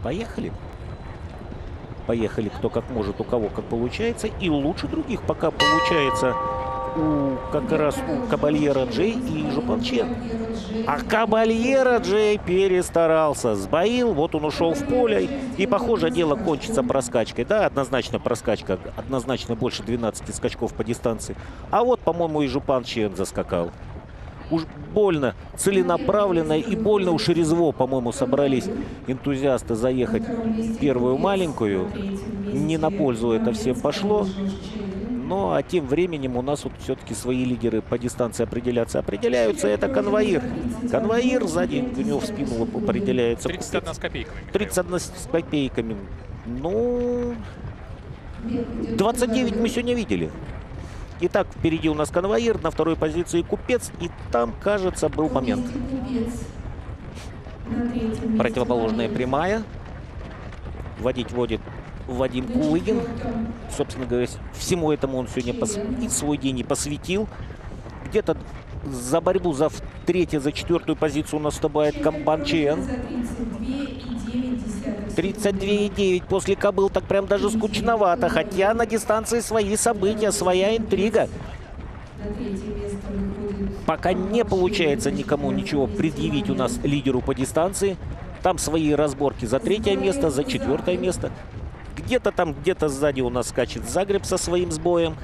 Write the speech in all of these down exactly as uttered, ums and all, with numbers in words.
Поехали. Поехали, кто как может, у кого как получается. И лучше других пока получается у как раз у Кабальера Джей и Жупан Чен. А Кабальера Джей перестарался. Сбоил, вот он ушел в поле. И, похоже, дело кончится проскачкой. Да, однозначно проскачка. Однозначно больше двенадцати скачков по дистанции. А вот, по-моему, и Жупан Чен заскакал. Уж больно целенаправленно и больно уж резво, по-моему, собрались энтузиасты заехать в первую маленькую. Не на пользу это всем пошло. Ну, а тем временем у нас вот все-таки свои лидеры по дистанции определяться определяются. Это конвоир. Конвоир сзади у него в спину определяется. тридцать одна с копейками. тридцать одна с копейками. Ну, двадцать девять мы сегодня видели. Итак, впереди у нас конвоир, на второй позиции Купец. И там, кажется, был момент. Противоположная прямая. Водить водит Вадим Кулыгин. Собственно говоря, всему этому он сегодня пос... и свой день и посвятил. Где-то за борьбу за третью, за четвертую позицию у нас вступает Камбан Чен. тридцать две и девять. После кобыл так прям даже скучновато. Хотя на дистанции свои события, своя интрига. Пока не получается никому ничего предъявить у нас лидеру по дистанции. Там свои разборки за третье место, за четвертое место. Где-то там, где-то сзади у нас скачет Загреб со своим сбоем.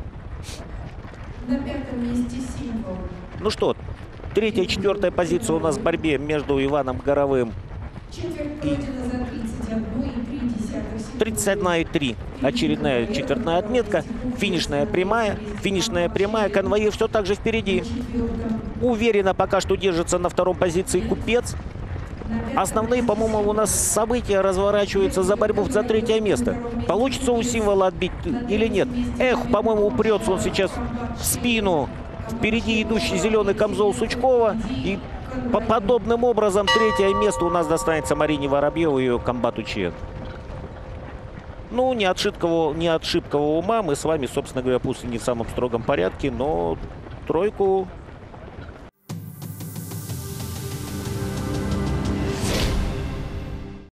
На пятом месте Символ. Ну что, третья и четвертая позиция у нас в борьбе между Иваном Горовым и тридцать одна и три. Очередная четвертная отметка. Финишная прямая. Финишная прямая. Конвоир все так же впереди. Уверенно пока что держится на втором позиции Купец. Основные, по-моему, у нас события разворачиваются за борьбу за третье место. Получится у Символа отбить или нет? Эх, по-моему, упрется он сейчас в спину. Впереди идущий зеленый камзол Сучкова. И по подобным образом третье место у нас достанется Марине Воробьевой и ее комбату Чен. Ну, не от шибкого, не от шибкого ума. Мы с вами, собственно говоря, пусть и не в самом строгом порядке, но тройку